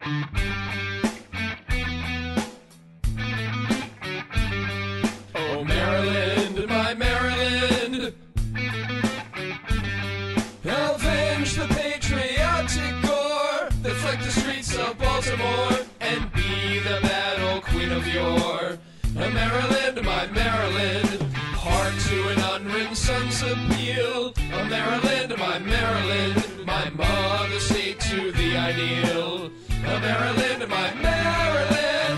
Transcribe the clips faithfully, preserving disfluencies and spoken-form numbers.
Oh, Maryland, my Maryland, avenge the patriotic gore that flecked the streets of Baltimore, and be the battle queen of yore. Oh, Maryland, my Maryland, hark to an unwritten son's appeal. Oh, Maryland, my Maryland, my mother state to the ideal. Oh, Maryland, my Maryland.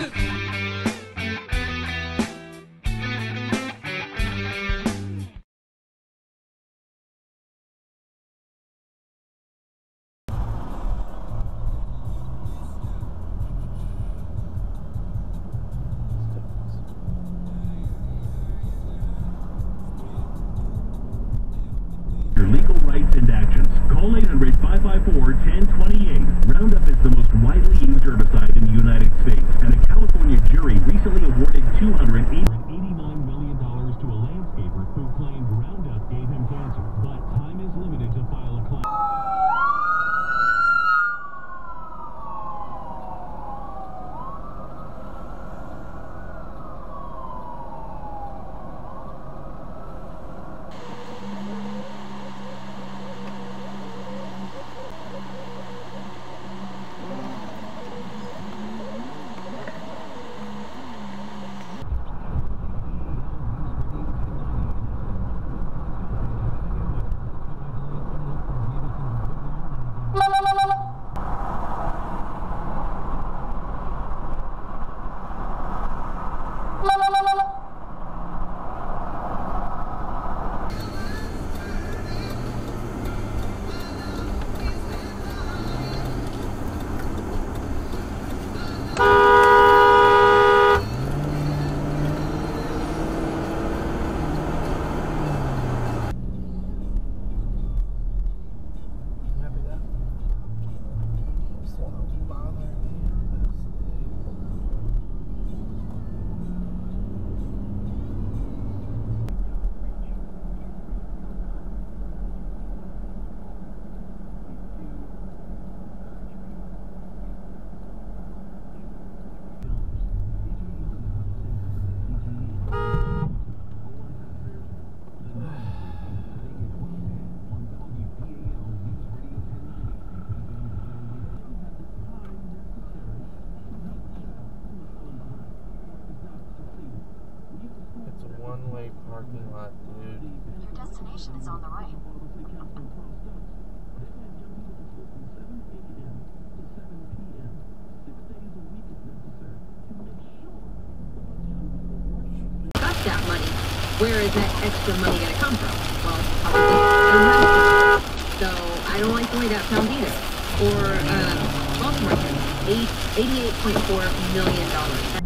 Your legal rights and actions. Call eight hundred, five five four, one zero two eight. Roundup is the most widely used herbicide in the United States, and a California jury recently awarded two hundred eighty-nine million dollars to a landscaper who claimed Roundup gave him cancer. But time is limited to file a claim. One-way parking lot, dude. Your destination is on the right. Got that money. Where is that extra money going to come from? Well, probably so I don't like the way that sounds either. Or uh, Baltimore, eighty-eight point four million dollars.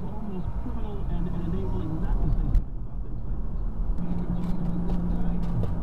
Criminal and enabling not to say something about things like this.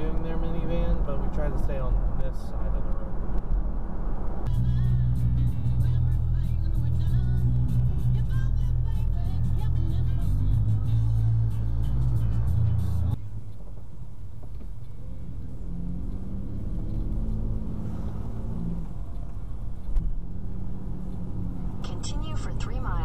in their minivan, but we tried to stay on this side of the road. Continue for three miles.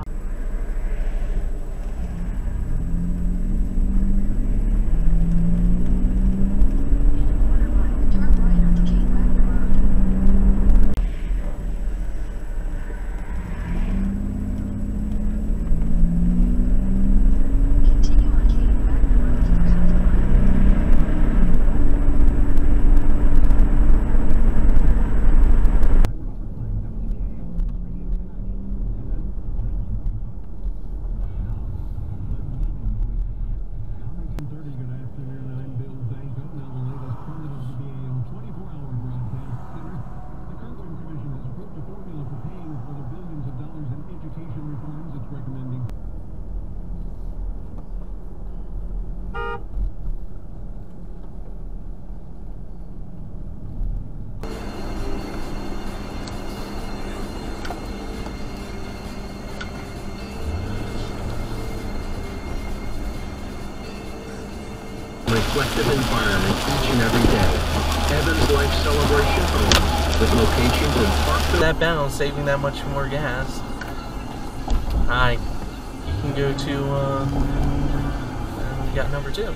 Reflective environment each and every day. Evan's Life Celebration Homes with locations in Parkville. That balance, saving that much more gas. Hi, you can go to, uh, and we got number two.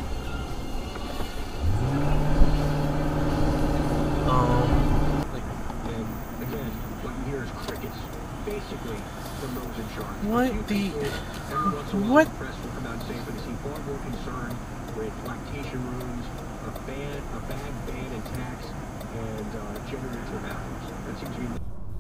Um, And again, what you hear is crickets, basically, from those in charge. What the, Every once in a while, what? the press will come out and say, but is he far more concerned with lactation rooms, a ban, a bad ban and tax, and uh, generator bathrooms? That seems to be.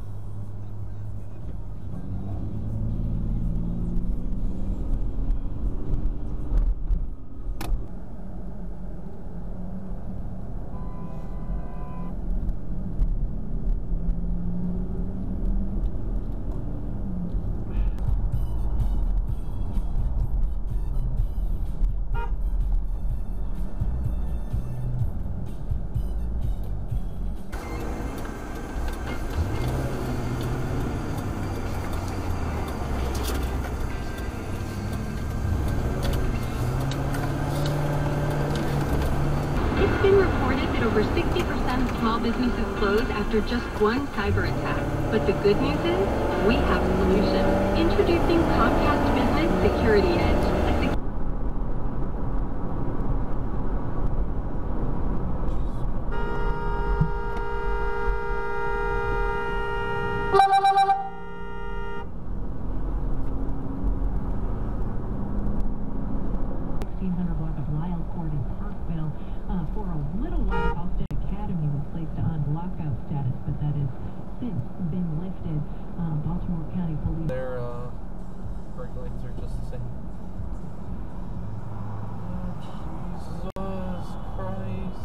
It's been reported that over sixty percent of small businesses close after just one cyber attack. But the good news is, we have a solution. Introducing Comcast Business Security Edge. A sec- sixteen hundred block of Lyle Court in Parkville. Uh, for a little while, Boston Academy was placed on lockout status, but that has since been lifted. Um, Baltimore County Police. Their uh, regulations are just the same. Oh, Jesus Christ.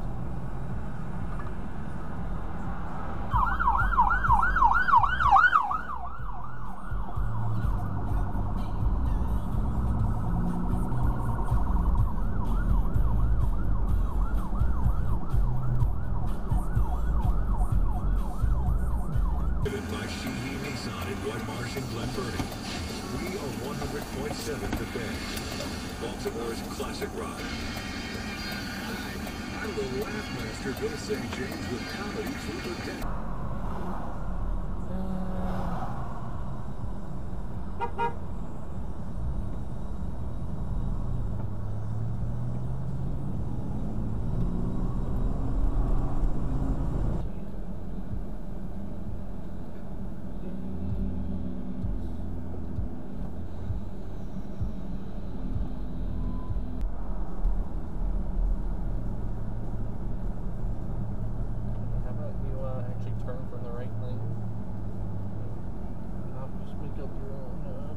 By Sheehy Nissan in White Marsh and Glen Burnie. We are one hundred point seven The Bay, Baltimore's classic rock. Hi, I'm the Laugh Master, Bill Saint James with comedy for the day. How about you uh, actually turn from the right lane? I'll just make up your own.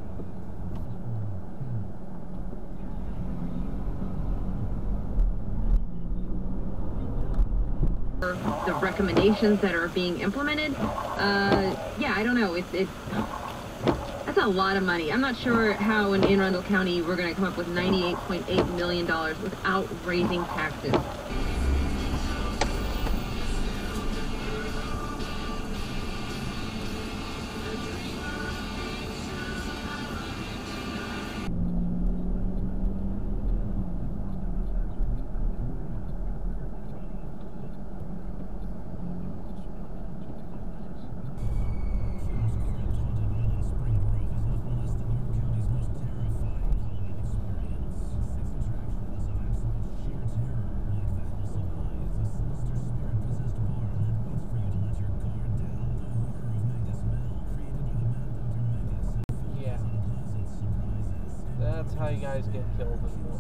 the recommendations that are being implemented, uh, yeah, I don't know. It's it's that's a lot of money. I'm not sure how in Anne Arundel County we're going to come up with ninety-eight point eight million dollars without raising taxes. you guys get killed anymore.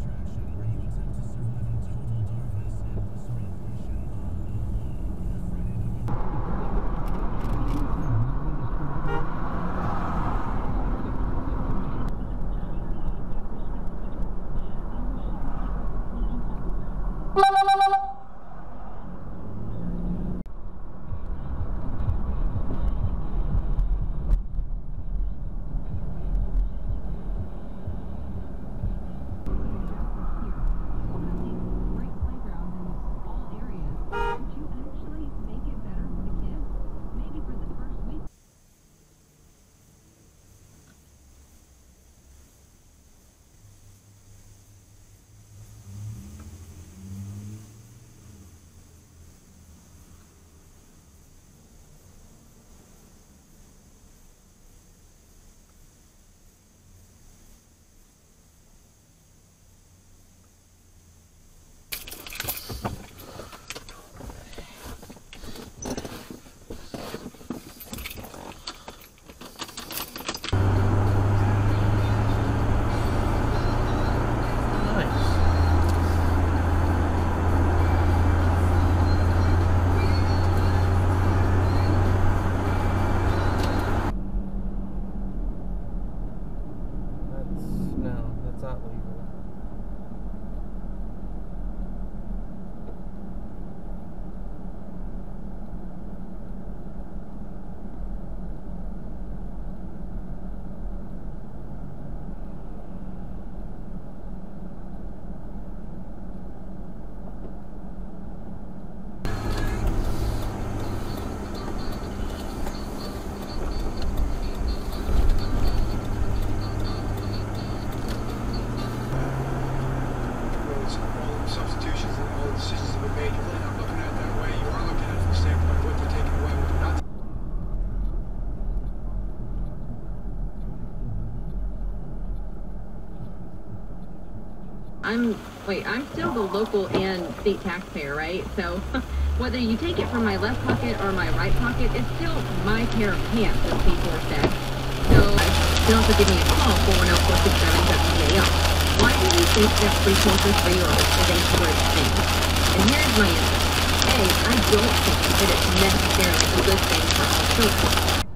I'm, wait, I'm still the local and state taxpayer, right? So whether you take it from my left pocket or my right pocket, it's still my pair of pants, as people said. So you can also give me a call, four one zero, four six seven, W A L. Why do you think that free points for three-year-olds is a good thing? And here's my answer. A, I don't think that it's necessarily a good thing for all children.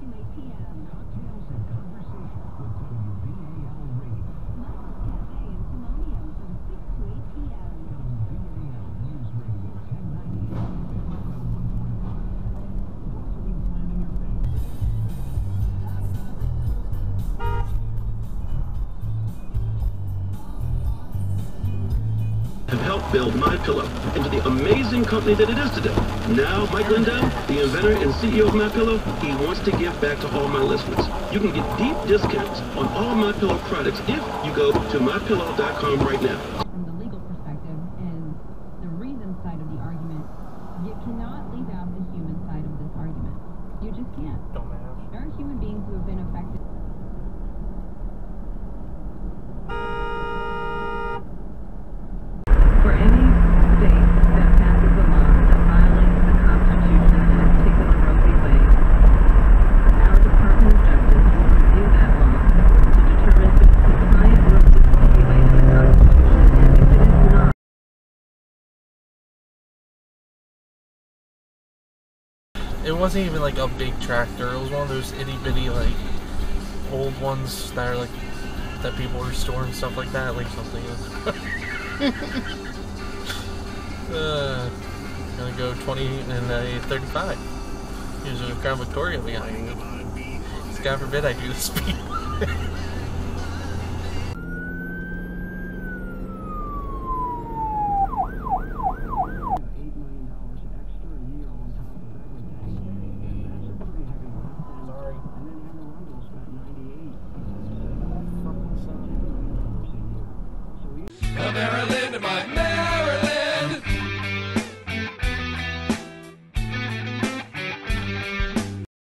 Have helped build MyPillow into the amazing company that it is today. Now, Mike Lindell, the inventor and C E O of MyPillow, he wants to give back to all my listeners. You can get deep discounts on all MyPillow products if you go to my pillow dot com right now. From the legal perspective and the reason side of the argument, you cannot leave out the human side of this argument. You just can't. Dumbass. There are human beings who have been affected. For any state that passes a law that violates the Constitution in a particular roadway way, our Department of Justice will review that law to determine if it's compliant or if it's violating the Constitution, and if it is not. It wasn't even like a big tractor. It was one of those itty bitty like old ones that are like that people were storing stuff like that, like something. uh, gonna go twenty and a thirty-five. Here's a Crown Victoria behind me. God forbid I do the speed.